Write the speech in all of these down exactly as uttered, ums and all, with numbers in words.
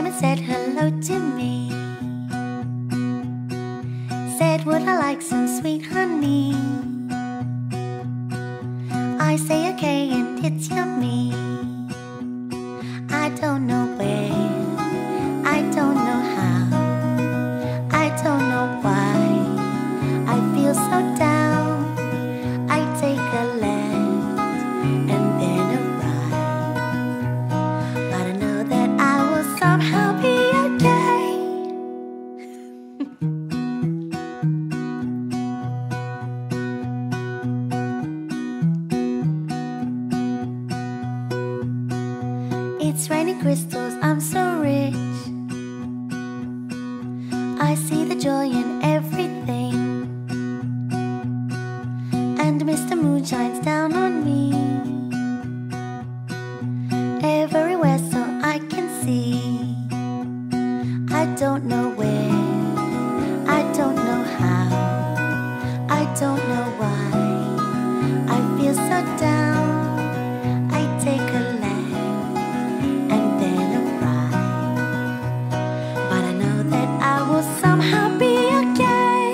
and said hello to me. Said, would I like some sweet honey? I say okay, and it's yummy. I don't know where, I don't know how, I don't know why I feel so down. I take a left and then a right, but I know that I will somehow be okay. It's raining crystals, I'm so rich. I see the joy in everything, and Mister Moon shines down on me everywhere so I can see. I don't know where, I don't know how, I don't know why I feel so down. I take a left and then a right, but I know that I will somehow be okay.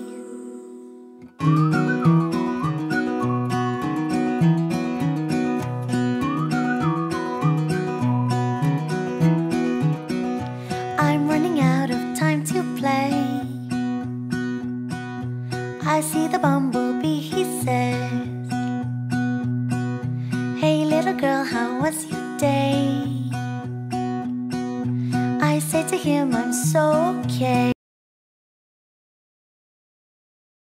I'm running out of time to play. I see the bumblebee, he says, hey little girl, how was your day? I say to him, I'm so okay.